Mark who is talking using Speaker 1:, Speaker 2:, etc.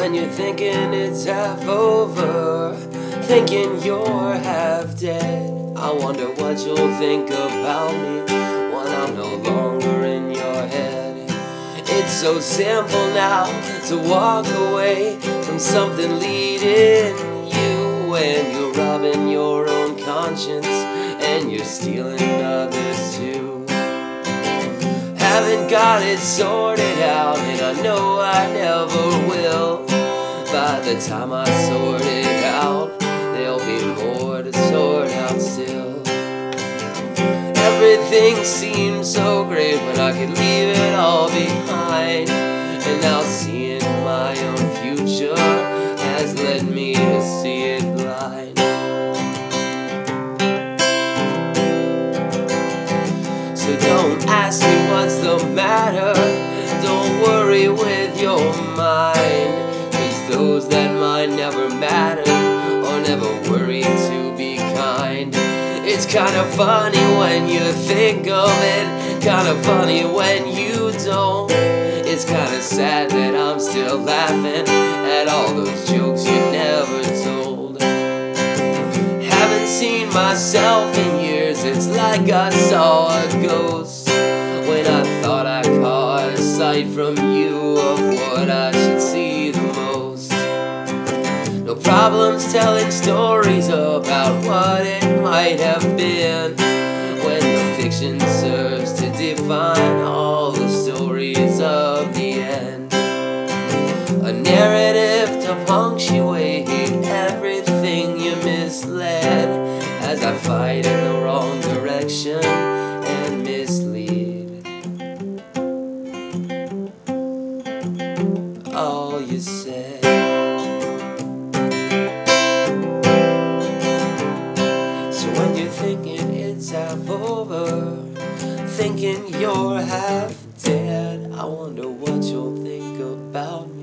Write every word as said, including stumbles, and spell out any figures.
Speaker 1: when you're thinking it's half over, thinking you're half dead. I wonder what you'll think about me when I'm no longer in your head. It's so simple now to walk away from something leading you, when you're robbing your own conscience and you're stealing others too. Haven't got it sorted out, and I know I never will. By the time I sort it out, there'll be more to sort out still. Everything seems so great when I could leave it all behind, and now seeing my own future has led me to see it blind. So don't ask me what's the matter, don't worry with your mind, 'cause those that mind never matter or never worry to be kind. It's kinda funny when you think of it, kinda funny when you don't. It's kinda sad that I'm still laughing at all those jokes you never told. Haven't seen myself in years, it's like I saw a ghost when I thought I caught a sight from you of what I should see the most. No problems telling stories about what it might have been, when the fiction serves to define all the stories of the end. A narrative to punctuate everything you misled, as I fight in the wrong direction and mislead all you said. So when you're thinking it's half over, thinking you're half dead, I wonder what you'll think about me